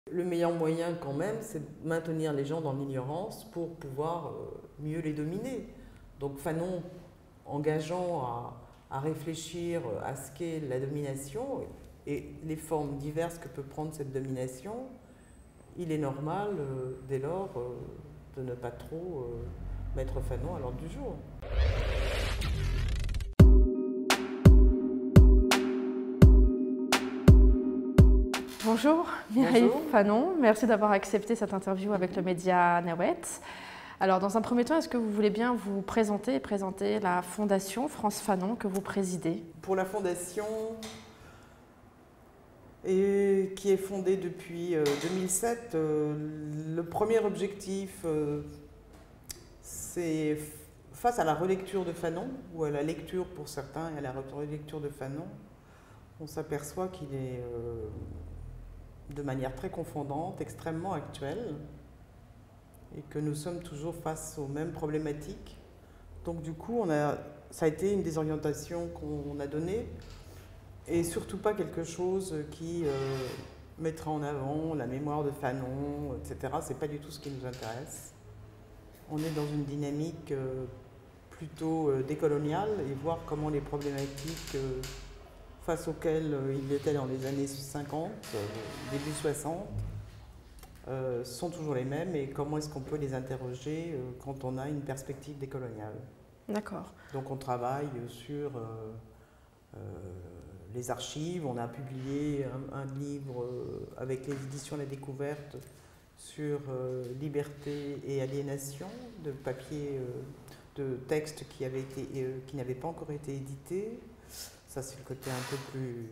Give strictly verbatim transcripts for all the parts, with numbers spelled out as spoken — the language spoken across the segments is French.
Le meilleur moyen quand même, c'est de maintenir les gens dans l'ignorance pour pouvoir euh, mieux les dominer. Donc Fanon, engageant à, à réfléchir à ce qu'est la domination et les formes diverses que peut prendre cette domination, il est normal, euh, dès lors, euh, de ne pas trop euh, mettre Fanon à l'ordre du jour. Bonjour, Mireille Bonjour. Fanon. Merci d'avoir accepté cette interview avec le média Neowet. Alors, dans un premier temps, est-ce que vous voulez bien vous présenter et présenter la Fondation France Fanon que vous présidez? Pour la Fondation, et qui est fondée depuis euh, deux mille sept, euh, le premier objectif, euh, c'est face à la relecture de Fanon, ou à la lecture pour certains et à la relecture de Fanon, on s'aperçoit qu'il est euh, de manière très confondante, extrêmement actuelle, et que nous sommes toujours face aux mêmes problématiques. Donc du coup, on a, ça a été une des orientations qu'on a données, et surtout pas quelque chose qui euh, mettra en avant la mémoire de Fanon, et cetera. C'est pas du tout ce qui nous intéresse. On est dans une dynamique euh, plutôt euh, décoloniale, et voir comment les problématiques euh, face auxquelles euh, il était dans les années cinquante, euh, début soixante, euh, sont toujours les mêmes, et comment est-ce qu'on peut les interroger euh, quand on a une perspective décoloniale. D'accord. Donc on travaille sur euh, euh, les archives, on a publié un, un livre euh, avec les éditions La Découverte sur euh, liberté et aliénation, de papier, euh, de textes qui, avaient été, euh, qui n'avaient pas encore été édités. Ça, c'est le côté un peu plus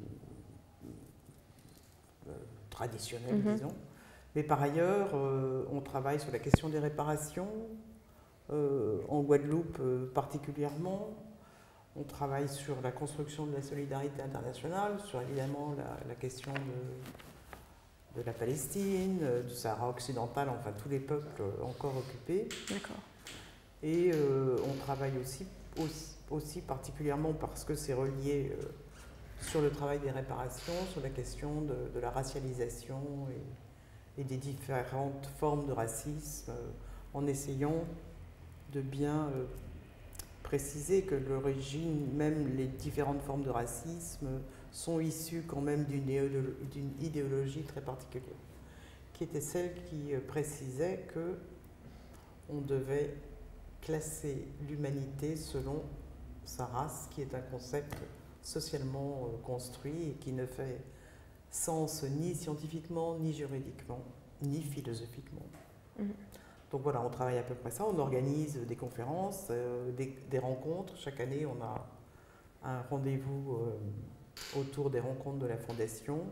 euh, traditionnel, mm-hmm. disons. Mais par ailleurs, euh, on travaille sur la question des réparations, euh, en Guadeloupe euh, particulièrement. On travaille sur la construction de la solidarité internationale, sur évidemment la, la question de, de la Palestine, du Sahara occidental, enfin tous les peuples encore occupés. D'accord. Et euh, on travaille aussi, aussi, aussi particulièrement parce que c'est relié euh, sur le travail des réparations, sur la question de, de la racialisation et, et des différentes formes de racisme, euh, en essayant de bien euh, préciser que l'origine, même les différentes formes de racisme, sont issues quand même d'une idéologie, idéologie très particulière, qui était celle qui précisait que on devait classer l'humanité selon sa race, qui est un concept socialement construit et qui ne fait sens ni scientifiquement, ni juridiquement, ni philosophiquement. Mmh. Donc voilà, on travaille à peu près ça, on organise des conférences, euh, des, des rencontres. Chaque année, on a un rendez-vous euh, autour des rencontres de la Fondation.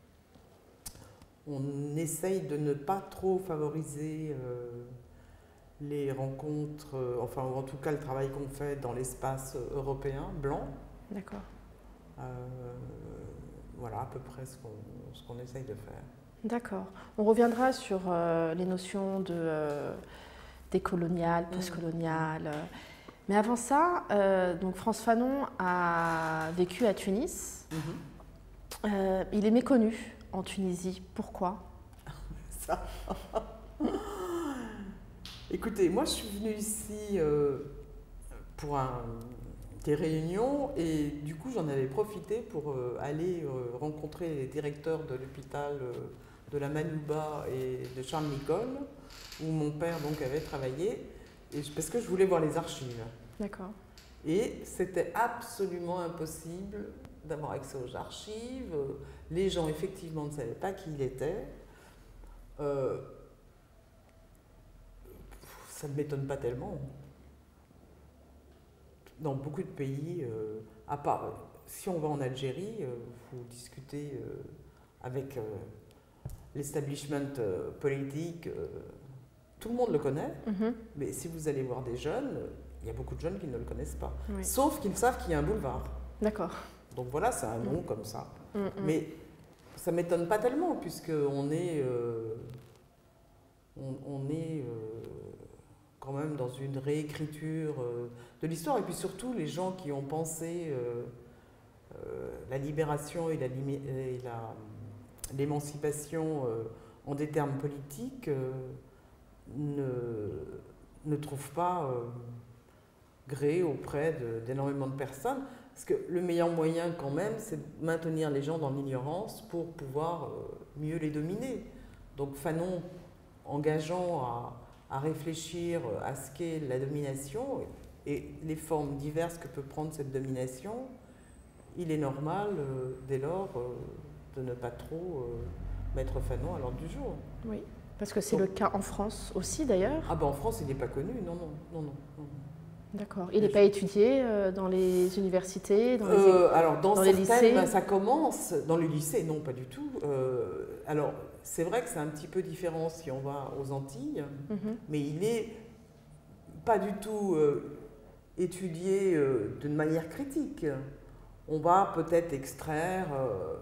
On essaye de ne pas trop favoriser euh, les rencontres, euh, enfin, ou en tout cas le travail qu'on fait dans l'espace européen, blanc. D'accord. Euh, voilà à peu près ce qu'on ce qu'on essaye de faire. D'accord. On reviendra sur euh, les notions de euh, décolonial, postcolonial. Euh. Mais avant ça, euh, donc France Fanon a vécu à Tunis. Mm-hmm. euh, il est méconnu en Tunisie. Pourquoi? Ça. Écoutez, moi je suis venue ici euh, pour un, des réunions, et du coup j'en avais profité pour euh, aller euh, rencontrer les directeurs de l'hôpital euh, de la Manouba et de Charles Nicolle, où mon père donc avait travaillé, et parce que je voulais voir les archives. D'accord. Et c'était absolument impossible d'avoir accès aux archives. Les gens effectivement ne savaient pas qui il était. Euh, ça ne m'étonne pas tellement. Dans beaucoup de pays, euh, à part si on va en Algérie, euh, vous discutez euh, avec euh, l'establishment euh, politique, euh, tout le monde le connaît, mm-hmm. mais si vous allez voir des jeunes, il y a beaucoup de jeunes qui ne le connaissent pas, oui. Sauf qu'ils savent qu'il y a un boulevard. D'accord. Donc voilà, c'est un nom mm. comme ça. Mm-hmm. Mais ça ne m'étonne pas tellement, puisqu'on est, euh, on, on est euh, quand même dans une réécriture euh, de l'histoire, et puis surtout les gens qui ont pensé euh, euh, la libération et la, et la l'émancipation euh, en des termes politiques euh, ne, ne trouve pas euh, gré auprès d'énormément de, de personnes. Parce que le meilleur moyen quand même, c'est de maintenir les gens dans l'ignorance pour pouvoir euh, mieux les dominer. Donc Fanon, engageant à, à réfléchir à ce qu'est la domination et les formes diverses que peut prendre cette domination, il est normal, euh, dès lors, euh, de ne pas trop euh, mettre Fanon à l'ordre du jour. Oui, parce que c'est le cas en France aussi d'ailleurs. Ah ben en France, il n'est pas connu, non, non, non, non. non. D'accord. Il n'est pas étudié euh, dans les universités, dans les, euh, alors dans, dans certaines, les lycées ben, ça commence. Dans les lycées, non, pas du tout. Euh, alors, c'est vrai que c'est un petit peu différent si on va aux Antilles, mm-hmm. mais il n'est pas du tout euh, étudié euh, d'une manière critique. On va peut-être extraire euh,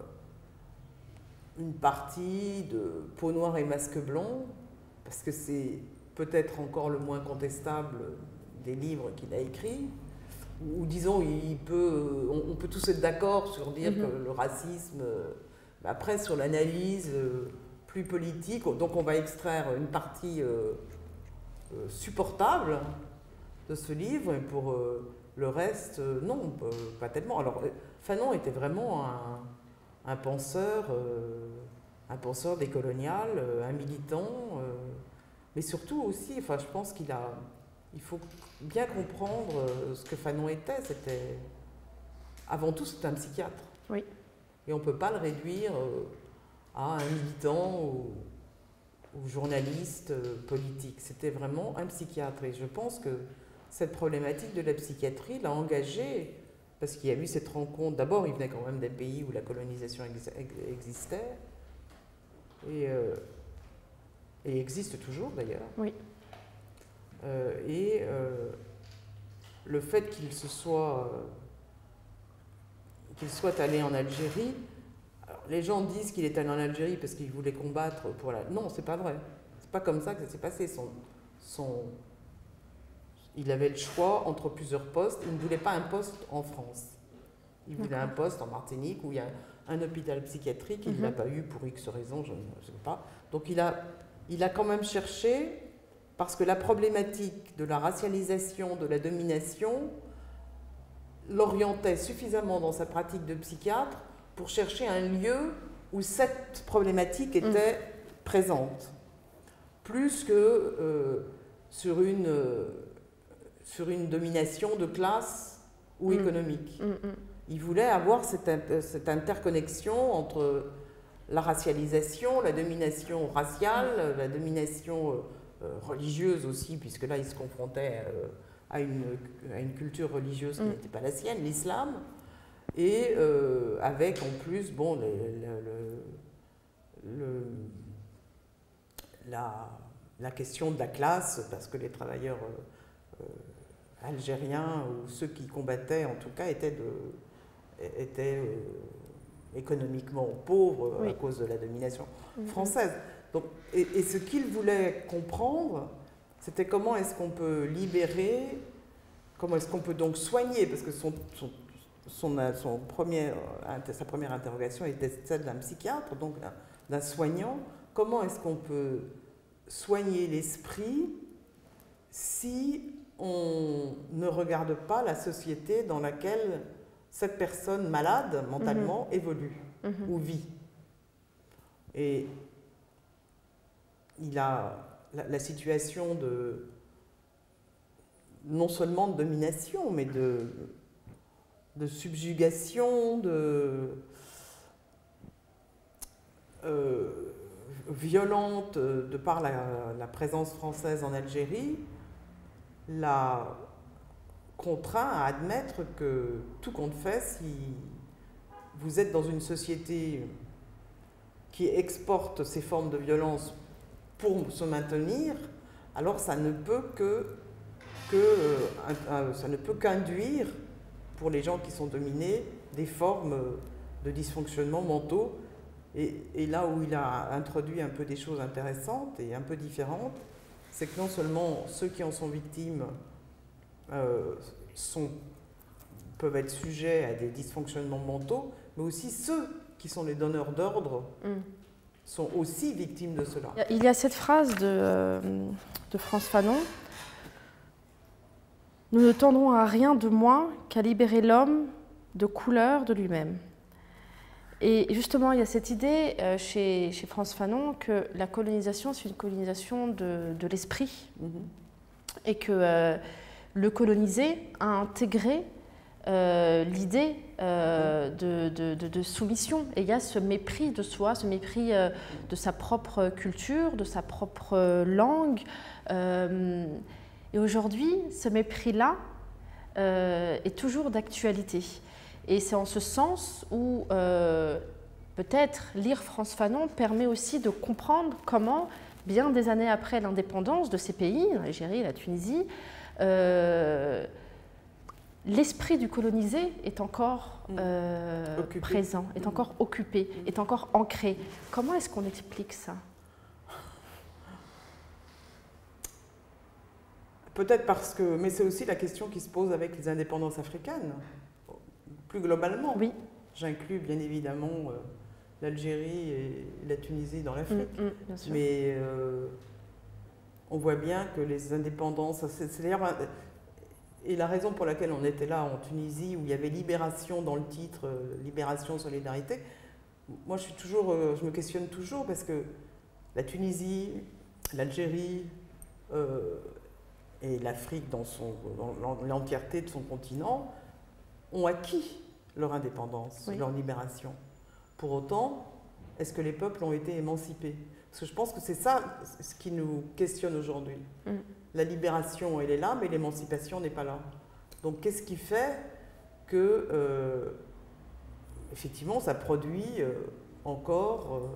une partie de Peau noire et masque blanc, parce que c'est peut-être encore le moins contestable des livres qu'il a écrits, ou disons, il peut, on, on peut tous être d'accord sur dire mm-hmm. que le racisme, après sur l'analyse plus politique, donc on va extraire une partie euh, euh, supportable de ce livre, et pour euh, le reste, euh, non, euh, pas tellement. Alors, Fanon était vraiment un, un penseur, euh, un penseur décolonial, euh, un militant, euh, mais surtout aussi, enfin, je pense qu'il a, il faut bien comprendre euh, ce que Fanon était. C'était, avant tout, c'était un psychiatre. Oui. Et on ne peut pas le réduire euh, à un militant ou, ou journaliste euh, politique. C'était vraiment un psychiatre. Et je pense que cette problématique de la psychiatrie l'a engagé, parce qu'il y a eu cette rencontre. D'abord, il venait quand même d'un pays où la colonisation ex existait, et, euh, et existe toujours d'ailleurs. Oui. Euh, et euh, le fait qu'il se soit, euh, qu'il soit allé en Algérie, alors les gens disent qu'il est allé en Algérie parce qu'il voulait combattre pour la... Non, c'est pas vrai. C'est pas comme ça que ça s'est passé. Son, son, il avait le choix entre plusieurs postes. Il ne voulait pas un poste en France. Il voulait un poste en Martinique où il y a un, un hôpital psychiatrique. Il ne mm-hmm. l'a pas eu pour X raisons, je ne sais pas. Donc il a, il a quand même cherché, parce que la problématique de la racialisation, de la domination, l'orientait suffisamment dans sa pratique de psychiatre pour chercher un lieu où cette problématique était mmh. présente, plus que euh, sur, une, euh, sur une domination de classe ou mmh. économique. Mmh. Il voulait avoir cette, cette interconnexion entre la racialisation, la domination raciale, la domination euh, religieuse aussi, puisque là il se confrontait euh, à, une, à une culture religieuse qui mmh. n'était pas la sienne, l'islam, et euh, avec en plus bon, le, le, le, la, la question de la classe, parce que les travailleurs euh, euh, algériens, ou ceux qui combattaient en tout cas, étaient, de, étaient euh, économiquement pauvres oui. à cause de la domination mmh. française. Donc, et, et ce qu'il voulait comprendre, c'était comment est-ce qu'on peut libérer, comment est-ce qu'on peut donc soigner, parce que son, son, son, son premier, sa première interrogation était celle d'un psychiatre, donc d'un soignant. Comment est-ce qu'on peut soigner l'esprit si on ne regarde pas la société dans laquelle cette personne malade mentalement mmh. évolue mmh. ou vit? Et il a la, la situation de, non seulement de domination, mais de, de subjugation, de euh, violente de par la, la présence française en Algérie, l'a contraint à admettre que tout compte fait, si vous êtes dans une société qui exporte ces formes de violence pour se maintenir, alors ça ne peut que, que euh, un, ça ne peut qu'induire pour les gens qui sont dominés des formes de dysfonctionnement mentaux. Et, et là où il a introduit un peu des choses intéressantes et un peu différentes, c'est que non seulement ceux qui en sont victimes euh, sont, peuvent être sujets à des dysfonctionnements mentaux, mais aussi ceux qui sont les donneurs d'ordre mmh. sont aussi victimes de cela. Il y a cette phrase de, euh, de Frantz Fanon. « Nous ne tendrons à rien de moins qu'à libérer l'homme de couleur de lui-même. » Et justement, il y a cette idée euh, chez, chez Frantz Fanon que la colonisation, c'est une colonisation de, de l'esprit. Mm-hmm. Et que euh, le colonisé a intégré euh, l'idée euh, de, de, de, de soumission. Et il y a ce mépris de soi, ce mépris euh, de sa propre culture, de sa propre langue. Euh, et aujourd'hui, ce mépris-là euh, est toujours d'actualité. Et c'est en ce sens où euh, peut-être lire Frantz Fanon permet aussi de comprendre comment, bien des années après l'indépendance de ces pays, l'Algérie et la Tunisie, euh, l'esprit du colonisé est encore euh, présent, est encore occupé, est encore ancré. Comment est-ce qu'on explique ça? Peut-être parce que, mais c'est aussi la question qui se pose avec les indépendances africaines, plus globalement. Oui. J'inclus bien évidemment euh, l'Algérie et la Tunisie dans l'Afrique. Mmh, mmh, bien sûr. Mais euh, on voit bien que les indépendances, c'est d'ailleurs, et la raison pour laquelle on était là en Tunisie, où il y avait libération dans le titre, euh, libération, solidarité, moi je suis toujours, euh, je me questionne toujours parce que la Tunisie, l'Algérie, euh, et l'Afrique dans, dans l'entièreté de son continent ont acquis leur indépendance, oui. leur libération. Pour autant, est-ce que les peuples ont été émancipés? Parce que je pense que c'est ça ce qui nous questionne aujourd'hui. Mm. La libération, elle est là, mais l'émancipation n'est pas là. Donc qu'est-ce qui fait que, euh, effectivement, ça produit euh, encore euh,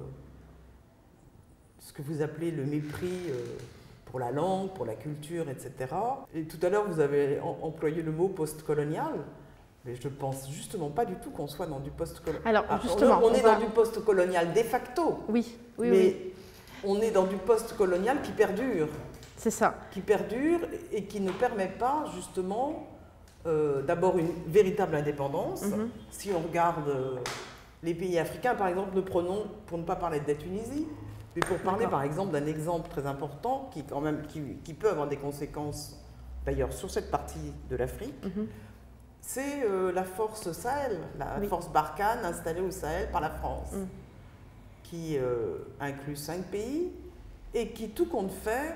ce que vous appelez le mépris euh, pour la langue, pour la culture, et cetera. Et tout à l'heure, vous avez employé le mot post-colonial, mais je ne pense justement pas du tout qu'on soit dans du post-colonial. Alors, justement, on, on est on va... dans du post-colonial de facto. Oui, oui, mais oui. on est dans du post-colonial qui perdure. C'est ça. Qui perdure et qui ne permet pas, justement, euh, d'abord une véritable indépendance. Mm-hmm. Si on regarde euh, les pays africains, par exemple, ne prenons, pour ne pas parler de la Tunisie, mais pour parler par exemple d'un exemple très important qui, quand même, qui, qui peut avoir des conséquences d'ailleurs sur cette partie de l'Afrique, mm-hmm. c'est euh, la force Sahel, la oui. force Barkhane installée au Sahel par la France, mm. qui euh, inclut cinq pays et qui, tout compte fait,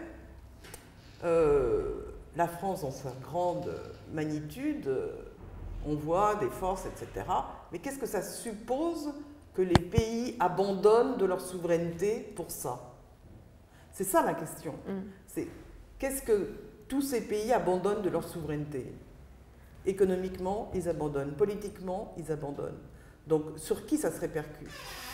euh, la France dans sa grande magnitude, euh, on voit des forces, et cetera. Mais qu'est-ce que ça suppose que les pays abandonnent de leur souveraineté pour ça? C'est ça la question. Mm. C'est qu'est-ce que tous ces pays abandonnent de leur souveraineté? Économiquement, ils abandonnent. Politiquement, ils abandonnent. Donc, sur qui ça se répercute?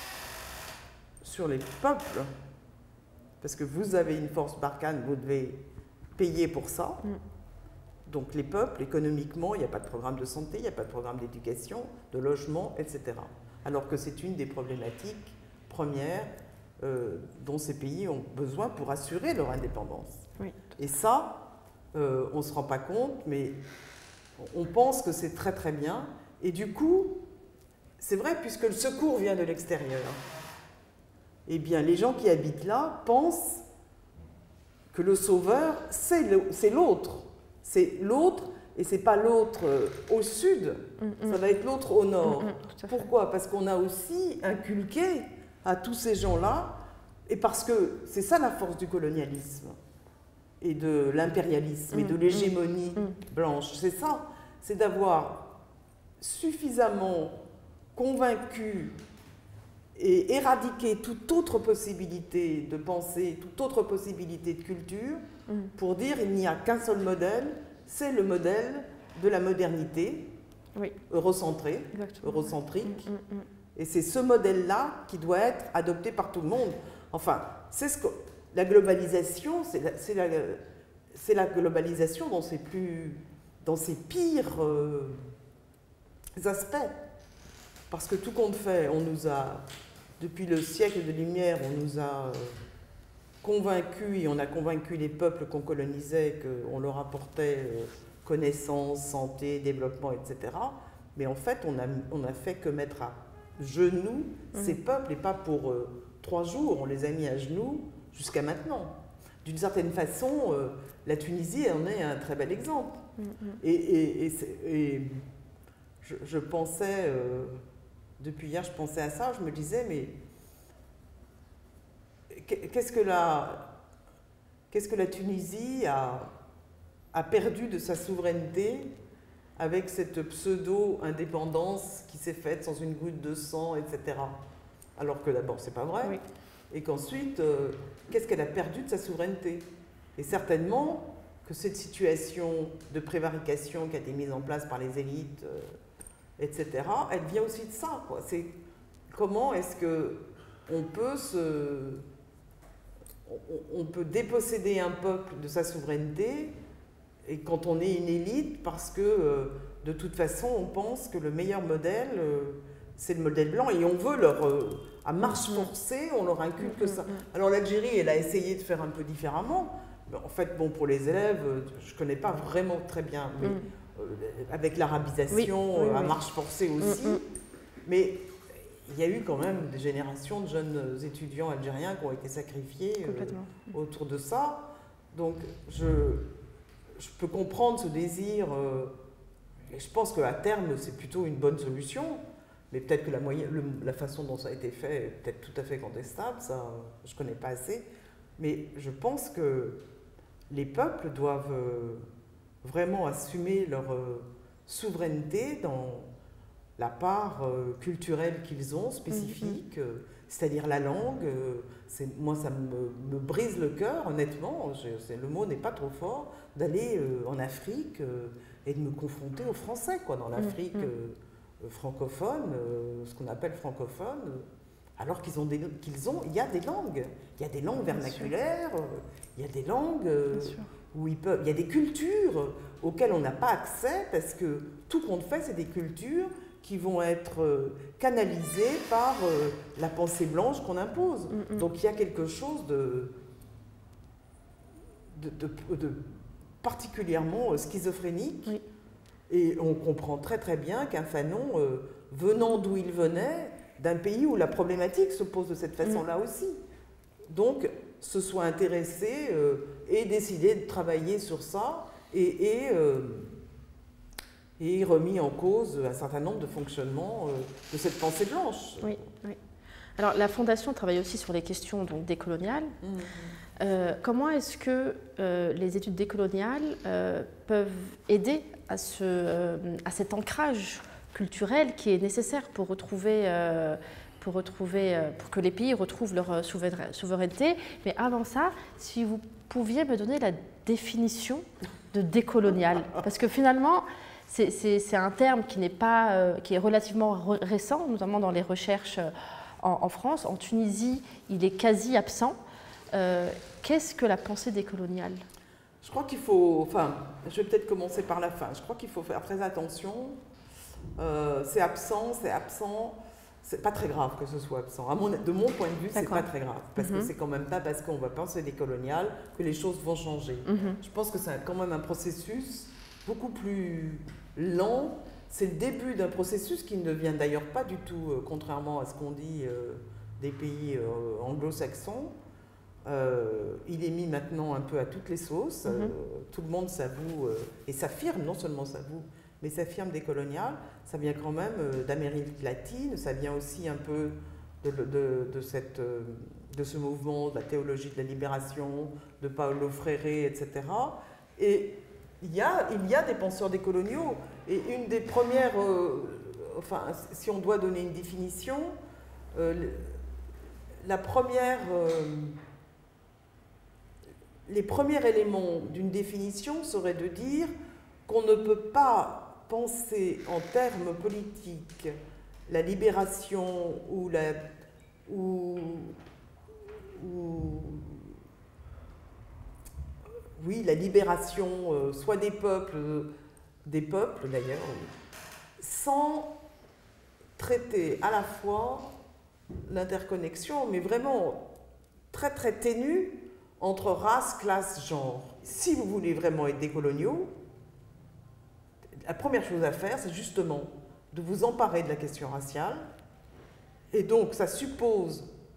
Sur les peuples. Parce que vous avez une force Barkhane, vous devez payer pour ça. Mm. Donc, les peuples, économiquement, il n'y a pas de programme de santé, il n'y a pas de programme d'éducation, de logement, et cetera. Alors que c'est une des problématiques premières euh, dont ces pays ont besoin pour assurer leur indépendance. Oui. Et ça, euh, on ne se rend pas compte, mais on pense que c'est très très bien. Et du coup, c'est vrai, puisque le secours vient de l'extérieur, eh bien, les gens qui habitent là pensent que le sauveur, c'est l'autre. C'est l'autre. Et ce n'est pas l'autre au sud, mmh, ça va être l'autre au nord. Mmh, mmh, Pourquoi? Parce qu'on a aussi inculqué à tous ces gens-là, et parce que c'est ça la force du colonialisme, et de l'impérialisme, mmh, et de l'hégémonie mmh. blanche. C'est ça, c'est d'avoir suffisamment convaincu et éradiqué toute autre possibilité de pensée, toute autre possibilité de culture, mmh. pour dire il n'y a qu'un seul modèle, c'est le modèle de la modernité, oui. eurocentrée, Exactement. eurocentrique. Mmh, mmh, mmh. Et c'est ce modèle-là qui doit être adopté par tout le monde. Enfin, c'est ce que la globalisation, c'est la, la, la globalisation dans ses, plus, dans ses pires euh, aspects. Parce que tout compte fait, on nous a, depuis le siècle de Lumière, on nous a... Euh, convaincus, et on a convaincu les peuples qu'on colonisait, qu'on leur apportait connaissance, santé, développement, et cetera. Mais en fait, on a, on a fait que mettre à genoux mmh. ces peuples, et pas pour euh, trois jours, on les a mis à genoux jusqu'à maintenant. D'une certaine façon, euh, la Tunisie en est un très bel exemple. Mm-hmm. Et, et, et, et je, je pensais, euh, depuis hier, je pensais à ça, je me disais, mais qu'est-ce que la, qu'est-ce que la Tunisie a, a perdu de sa souveraineté avec cette pseudo-indépendance qui s'est faite sans une goutte de sang, et cetera. Alors que d'abord, c'est pas vrai. Oui. Et qu'ensuite, euh, qu'est-ce qu'elle a perdu de sa souveraineté? Et certainement que cette situation de prévarication qui a été mise en place par les élites, euh, et cetera, elle vient aussi de ça, quoi. C'est comment est-ce que on peut se, on, on peut déposséder un peuple de sa souveraineté, et quand on est une élite, parce que euh, de toute façon, on pense que le meilleur modèle, euh, c'est le modèle blanc, et on veut leur, euh, à marche forcée, on leur inculque que ça. Alors l'Algérie, elle a essayé de faire un peu différemment. En fait, bon, pour les élèves, je ne connais pas vraiment très bien, mais euh, avec l'arabisation, oui, oui, à oui. marche forcée aussi. Mm, mm. Mais il y a eu quand même des générations de jeunes étudiants algériens qui ont été sacrifiés euh, autour de ça. Donc, je, je peux comprendre ce désir, euh, et je pense qu'à terme, c'est plutôt une bonne solution. Mais peut-être que la, moyenne, le, la façon dont ça a été fait est peut-être tout à fait contestable, ça, je ne connais pas assez. Mais je pense que les peuples doivent euh, vraiment assumer leur euh, souveraineté dans la part euh, culturelle qu'ils ont, spécifique, mm-hmm. euh, c'est-à-dire la langue. Euh, moi, ça me, me brise le cœur, honnêtement, je, le mot n'est pas trop fort, d'aller euh, en Afrique euh, et de me confronter aux Français, quoi, dans l'Afrique mm-hmm. euh, francophone, euh, ce qu'on appelle francophone. Euh, alors qu'ils ont, des, qu'ils ont, il y a des langues, il y a des langues vernaculaires, il y a des langues euh, où ils peuvent, il y a des cultures auxquelles on n'a pas accès parce que tout compte fait, c'est des cultures qui vont être euh, canalisées par euh, la pensée blanche qu'on impose. Mm-hmm. Donc il y a quelque chose de, de, de, de particulièrement schizophrénique oui. Et on comprend très très bien qu'un Fanon, euh, venant d'où il venait, d'un pays où la problématique se pose de cette façon-là aussi. Donc, se soit intéressé euh, et décidé de travailler sur ça et, et, euh, et remis en cause un certain nombre de fonctionnements euh, de cette pensée blanche. Oui, oui. Alors, la Fondation travaille aussi sur les questions donc, décoloniales. Mmh. Euh, comment est-ce que euh, les études décoloniales euh, peuvent aider à, ce, euh, à cet ancrage culturel qui est nécessaire pour retrouver, euh, pour retrouver, euh, pour que les pays retrouvent leur souveraineté. Mais avant ça, si vous pouviez me donner la définition de décolonial, parce que finalement, c'est, c'est, c'est un terme qui n'est pas, euh, qui est relativement récent, notamment dans les recherches en, en France. En Tunisie, il est quasi absent. Euh, qu'est-ce que la pensée décoloniale ? Je crois qu'il faut, enfin, je vais peut-être commencer par la fin. Je crois qu'il faut faire très attention. Euh, c'est absent, c'est absent, c'est pas très grave que ce soit absent. À mon, de mon point de vue, c'est pas très grave, parce mm-hmm. que c'est quand même pas parce qu'on va penser décolonial que les choses vont changer. Mm-hmm. Je pense que c'est quand même un processus beaucoup plus lent. C'est le début d'un processus qui ne vient d'ailleurs pas du tout, euh, contrairement à ce qu'on dit euh, des pays euh, anglo-saxons. Euh, il est mis maintenant un peu à toutes les sauces. Mm-hmm. Euh, tout le monde s'avoue euh, et s'affirme, non seulement s'avoue, mais s'affirme décolonial. Ça vient quand même euh, d'Amérique latine, ça vient aussi un peu de, de, de, cette, euh, de ce mouvement, de la théologie de la libération, de Paulo Freire, et cetera. Et il y a, il y a des penseurs décoloniaux. Et une des premières, euh, enfin, si on doit donner une définition, euh, la première, euh, les premiers éléments d'une définition seraient de dire qu'on ne peut pas penser en termes politiques la libération ou la ou, ou oui la libération euh, soit des peuples des peuples d'ailleurs sans traiter à la fois l'interconnexion mais vraiment très très ténue entre race, classe, genre. Si vous voulez vraiment être décoloniaux, la première chose à faire, c'est justement de vous emparer de la question raciale. Et donc, ça suppose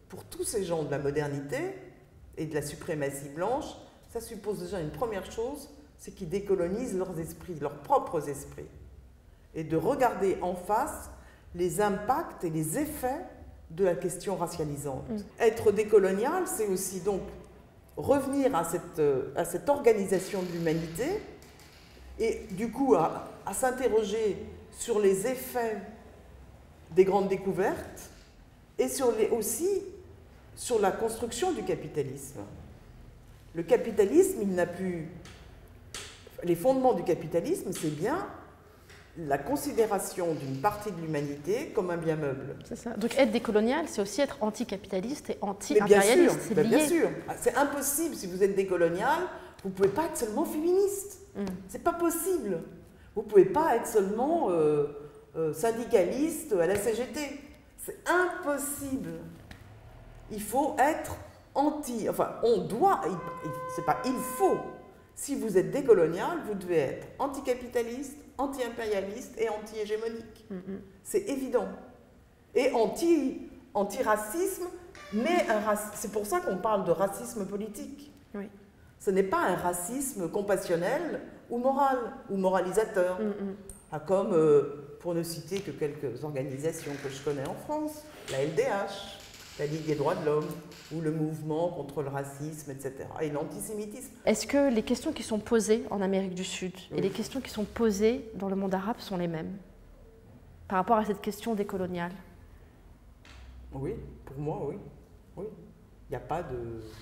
pour tous ces gens de la modernité et de la suprématie blanche, ça suppose déjà une première chose, c'est qu'ils décolonisent leurs esprits, leurs propres esprits. Et de regarder en face les impacts et les effets de la question racialisante. Mmh. Être décolonial, c'est aussi donc revenir à cette, à cette organisation de l'humanité et du coup à, à s'interroger sur les effets des grandes découvertes et sur les, aussi sur la construction du capitalisme. Le capitalisme, il n'a pu... Les fondements du capitalisme, c'est bien la considération d'une partie de l'humanité comme un bien meuble. C'est ça. Donc être décolonial, c'est aussi être anticapitaliste et anti-impérialiste. C'est lié. Bien sûr, c'est impossible. Si vous êtes décolonial, vous ne pouvez pas être seulement féministe. Mm. C'est pas possible. Vous ne pouvez pas être seulement euh, euh, syndicaliste à la C G T. C'est impossible. Il faut être anti... Enfin, on doit... C'est pas il faut. Si vous êtes décolonial, vous devez être anticapitaliste, anti-impérialiste et anti-hégémonique. Mm-hmm. C'est évident. Et anti, anti-racisme, mais un rac... c'est pour ça qu'on parle de racisme politique. Oui. Ce n'est pas un racisme compassionnel ou moral, ou moralisateur. Mm-hmm. Ah, comme, euh, pour ne citer que quelques organisations que je connais en France, la L D H, la Ligue des droits de l'homme, ou le mouvement contre le racisme, et cetera, et l'antisémitisme. Est-ce que les questions qui sont posées en Amérique du Sud oui. et les questions qui sont posées dans le monde arabe sont les mêmes par rapport à cette question décoloniale? Oui, pour moi, oui. oui. Il n'y a pas de...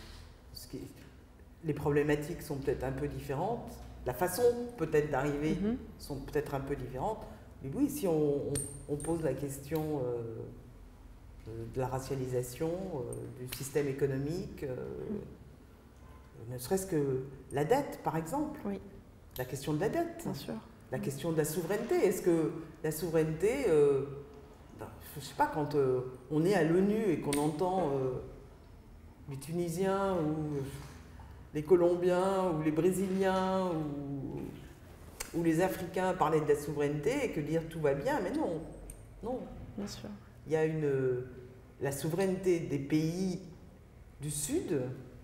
Les problématiques sont peut-être un peu différentes, la façon peut-être d'arriver mm-hmm. sont peut-être un peu différentes, mais oui, si on, on, on pose la question... Euh, de la racialisation, euh, du système économique, euh, mmh. ne serait-ce que la dette, par exemple. Oui. La question de la dette. Bien sûr. La mmh. question de la souveraineté. Est-ce que la souveraineté, euh, ben, je ne sais pas, quand euh, on est à l'ONU et qu'on entend euh, les Tunisiens ou les Colombiens ou les Brésiliens ou, ou les Africains parler de la souveraineté et que dire tout va bien, mais non, non. Bien sûr. Il y a une, la souveraineté des pays du Sud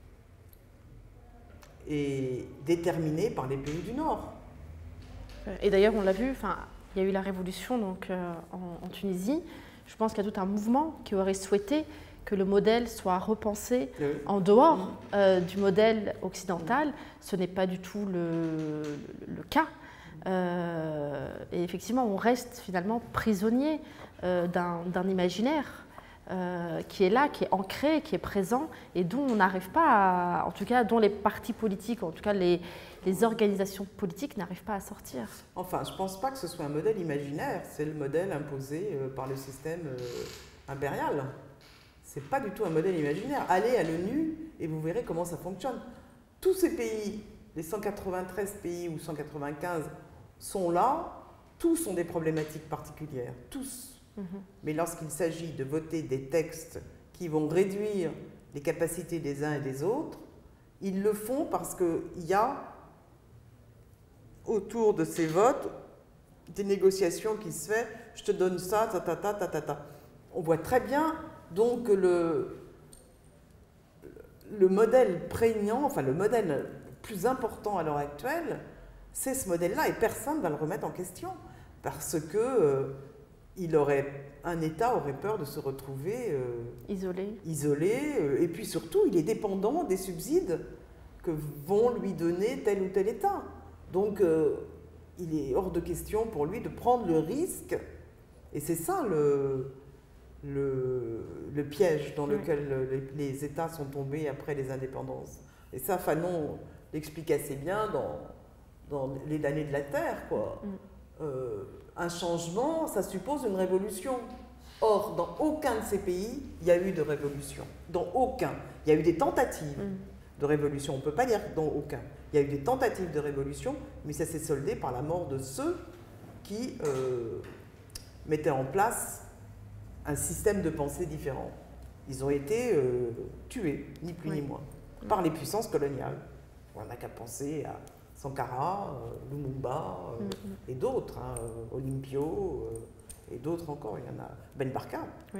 est déterminée par les pays du Nord. Et d'ailleurs, on l'a vu, enfin, il y a eu la révolution donc, euh, en, en Tunisie. Je pense qu'il y a tout un mouvement qui aurait souhaité que le modèle soit repensé oui. en dehors mmh. euh, du modèle occidental. Mmh. Ce n'est pas du tout le, le, le cas. Euh, et effectivement, on reste finalement prisonnier euh, d'un imaginaire euh, qui est là, qui est ancré, qui est présent et dont on n'arrive pas à, en tout cas, dont les partis politiques, en tout cas les, les organisations politiques n'arrivent pas à sortir. Enfin, je ne pense pas que ce soit un modèle imaginaire, c'est le modèle imposé euh, par le système euh, impérial. Ce n'est pas du tout un modèle imaginaire. Allez à l'ONU et vous verrez comment ça fonctionne. Tous ces pays, les cent quatre-vingt-treize pays ou cent quatre-vingt-quinze, sont là, tous ont des problématiques particulières, tous. Mmh. Mais lorsqu'il s'agit de voter des textes qui vont réduire les capacités des uns et des autres, ils le font parce qu'il y a autour de ces votes des négociations qui se font. Je te donne ça, ta ta ta ta ta ta. On voit très bien donc le, le modèle prégnant, enfin le modèle plus important à l'heure actuelle, c'est ce modèle-là et personne ne va le remettre en question parce que euh, il aurait, un État aurait peur de se retrouver euh, isolé, isolé euh, et puis surtout il est dépendant des subsides que vont lui donner tel ou tel État. Donc euh, il est hors de question pour lui de prendre le risque et c'est ça le, le, le piège dans oui. lequel les, les États sont tombés après les indépendances. Et ça, Fanon l'explique assez bien dans dans les damnés de la terre, quoi. Mm. Euh, un changement, ça suppose une révolution. Or, dans aucun de ces pays, il y a eu de révolution. Dans aucun. Il y a eu des tentatives mm. de révolution. On ne peut pas dire dans aucun. Il y a eu des tentatives de révolution, mais ça s'est soldé par la mort de ceux qui euh, mettaient en place un système de pensée différent. Ils ont été euh, tués, ni plus oui. ni moins, mm. par les puissances coloniales. On n'a qu'à penser à Sankara, euh, Lumumba euh, mm-hmm. et d'autres, hein, euh, Olympio euh, et d'autres encore, il y en a, Ben Barka. Oui.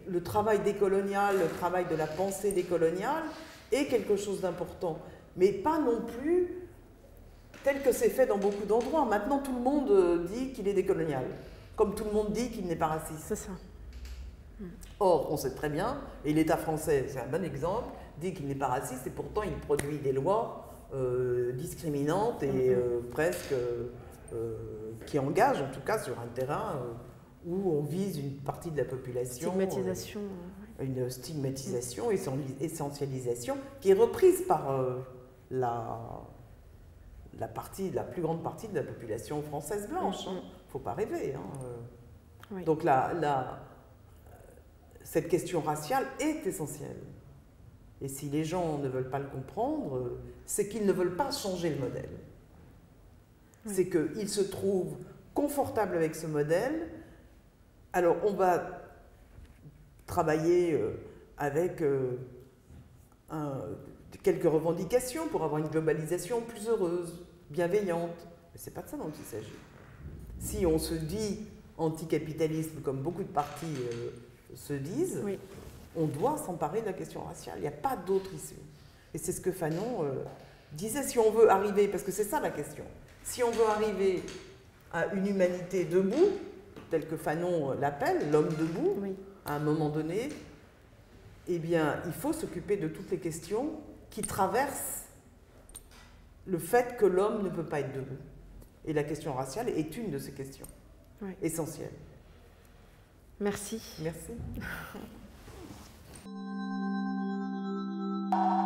le travail décolonial, le travail de la pensée décoloniale est quelque chose d'important, mais pas non plus tel que c'est fait dans beaucoup d'endroits. Maintenant, tout le monde dit qu'il est décolonial, comme tout le monde dit qu'il n'est pas raciste. C'est ça. Or, on sait très bien, et l'État français, c'est un bon exemple, dit qu'il n'est pas raciste et pourtant il produit des lois euh, discriminantes et euh, presque euh, qui engagent, en tout cas, sur un terrain euh, où on vise une partie de la population. Stigmatisation. Euh, une stigmatisation, essentialisation, qui est reprise par euh, la, la, partie, la plus grande partie de la population française blanche. Il ne faut pas rêver. Hein. Oui. Donc la, la, cette question raciale est essentielle. Et si les gens ne veulent pas le comprendre, c'est qu'ils ne veulent pas changer le modèle. Oui. C'est qu'ils se trouvent confortables avec ce modèle. Alors on va travailler avec un, quelques revendications pour avoir une globalisation plus heureuse, bienveillante. Mais ce n'est pas de ça dont il s'agit. Si on se dit anticapitalisme, comme beaucoup de partis euh, se disent, oui. on doit s'emparer de la question raciale. Il n'y a pas d'autre issue. Et c'est ce que Fanon euh, disait, si on veut arriver, parce que c'est ça la question, si on veut arriver à une humanité debout, telle que Fanon l'appelle, l'homme debout, oui. à un moment donné, eh bien, il faut s'occuper de toutes les questions qui traversent le fait que l'homme ne peut pas être debout. Et la question raciale est une de ces questions oui. essentielles. Merci. Merci.